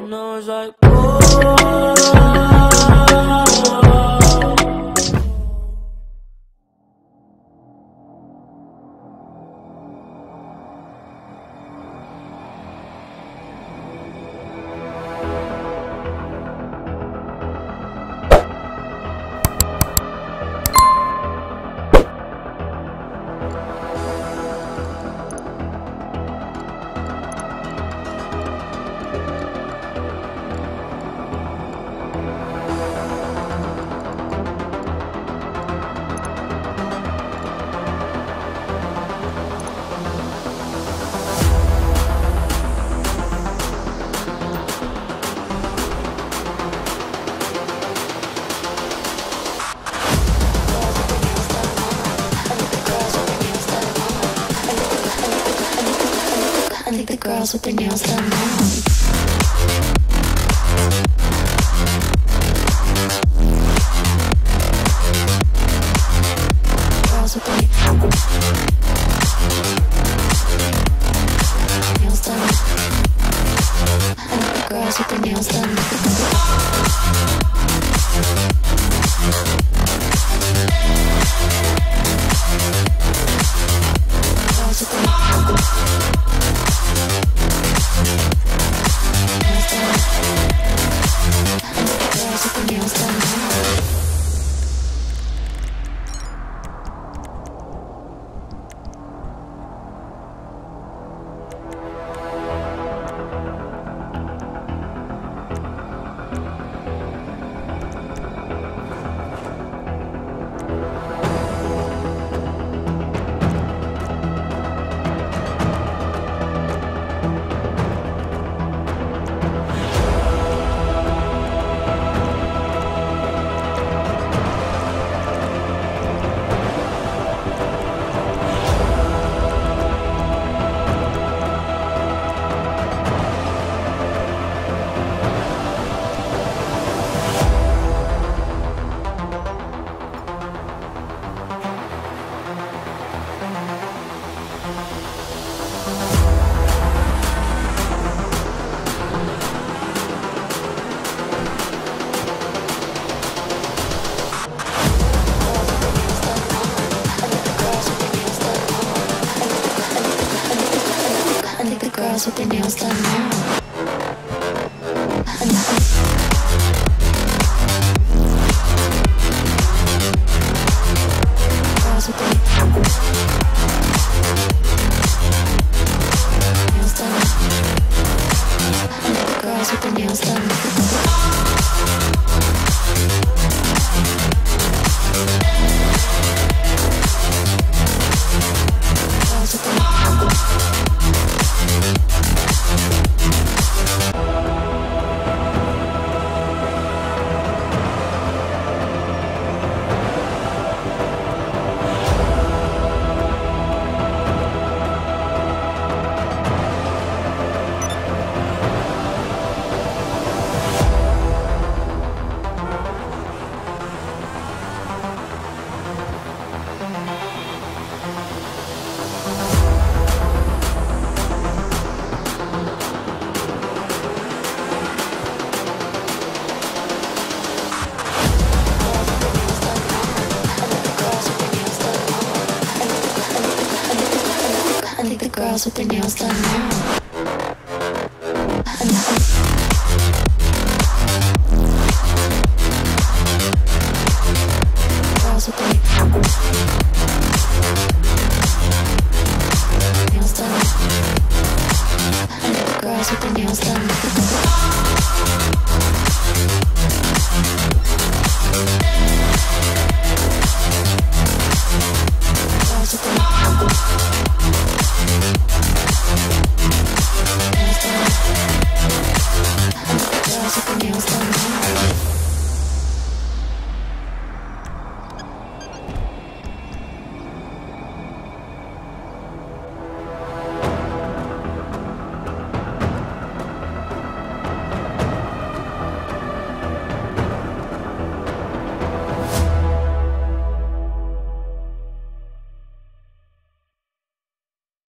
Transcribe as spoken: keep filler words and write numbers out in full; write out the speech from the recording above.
know it's like, oh. I think the girls with their nails done now. Girls with their nails done. I think the girls with their nails done. Girls with their nails done now. Girls with their nails done now. Girls with their nails done. I think the girls with their nails done. Girls with their I think the girls with their nails done now. Girls with their nails done. I think the girls with their nails done.